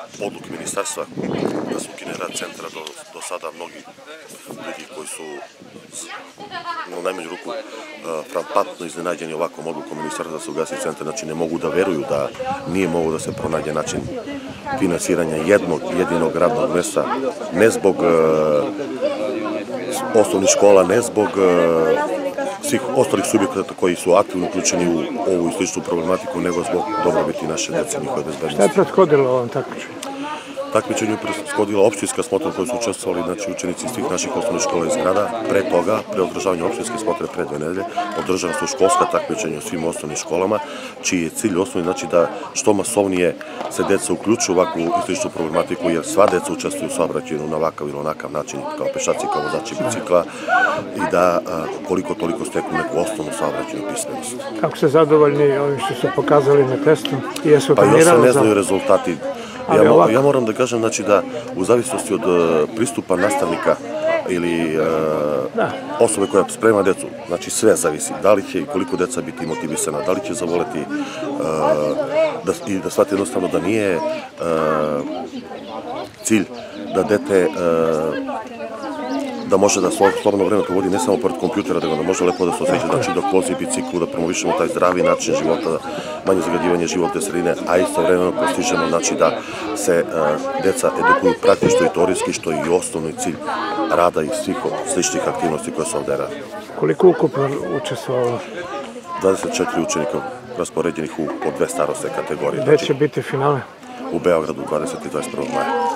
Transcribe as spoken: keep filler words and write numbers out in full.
odluke ministarstva da se ukine rad centra. Do sada mnogi ljudi koji su u najmanju ruku frappantno iznenađeni ovakvom odlukom ministarstva da se ugasi centar, znači ne mogu da veruju da nije mogu da se pronađe način finansiranja jednog jedinog radnog mesta, ne zbog osnovnih škola, ne zbog svih ostalih subjekata koji su aktivno uključeni u ovu i sličnu problematiku, nego zbog dobrobiti naše dece i njihove bezbednosti. Šta je prethodilo ovom takmičenju? Takmičenju je prethodila opštinska smotra u kojoj su učestvovali znači, učenici iz svih naših osnovnih škola iz grada. Pre toga, pre održavanja opštinske smotre pre dve nedelje, održana su školska takmičenja u svim osnovnim školama, čiji je cilj osnovni znači da što masovnije se deca uključuju u ovakvu i sličnu problematiku, jer sva deca učestvuju u saobraćaju na ovakav ili onakav način, kao pešaci, kao vozači bicikla, i da koliko toliko steknu neku osnovnu saobraćajnu pismenost. Kako ste zadovoljni ovim što su pokazali na testu? Pa još se ne znaju rezultati. Ja moram da kažem da u zavisnosti od pristupa nastavnika ili osobe koja sprema decu, znači sve zavisi. Da li će i koliko deca biti motivisana, da li će zavoleti i da shvati jednostavno da nije cilj da dete da može da slobodno vreme provodi ne samo pored kompjutera, da može lepo da se osjeća, znači dok vozi biciklu, da promovišemo taj zdravi način života, manje zagađivanje životne sredine, a istovremeno postižemo znači da se deca edukuju praktično i teorijski, što je i osnovni cilj rada i svih sličnih aktivnosti koje se ovde rade. Koliko ukupno učestvovalo? dvadeset četiri učenika raspoređenih u po dve starosne kategorije. Gde će biti finale? U Beogradu dvadesetog i dvadeset prvog maja.